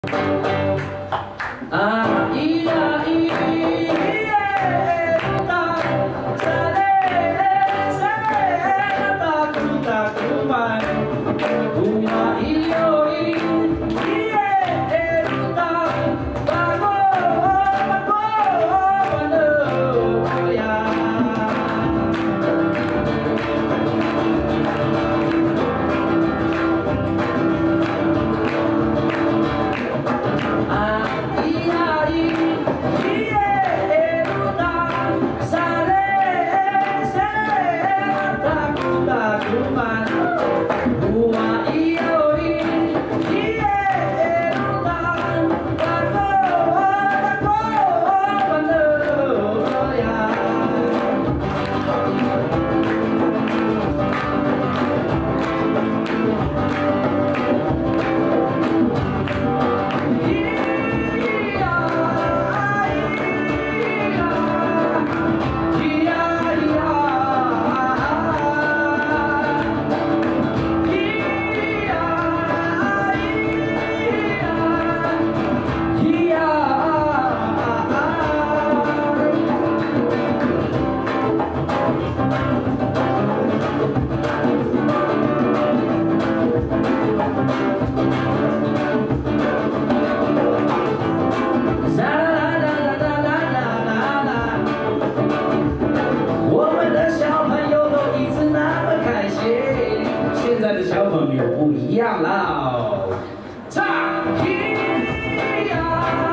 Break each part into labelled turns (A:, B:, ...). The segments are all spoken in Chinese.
A: 现在的小朋友不一样了，唱咿呀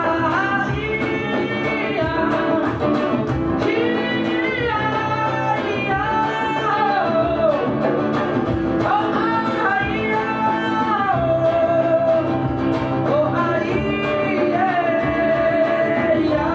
A: 咿呀咿呀咿呀，哦啊咿呀，哦啊咿耶呀。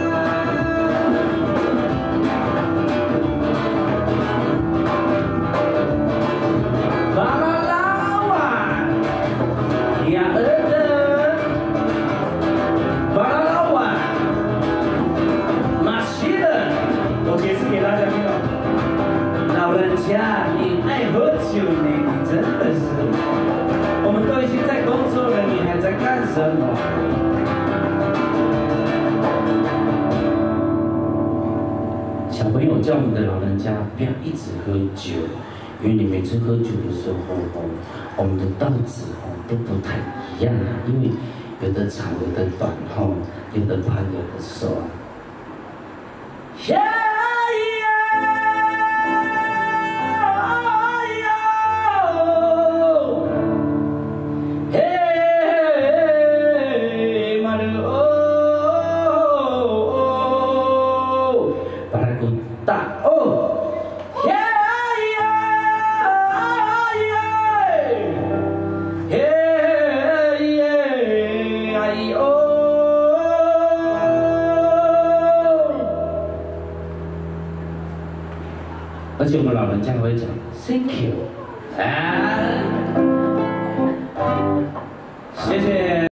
A: 老人家，你爱喝酒呢？你真的是，我们都已经在工作了，你还在干什么？小朋友叫我们的老人家不要一直喝酒，因为你每次喝酒的时候，我们的道子都不太一样啊，因为有的长，有的短有的胖，有的瘦啊。而且我们老人家会讲 "Thank you"， 谢谢。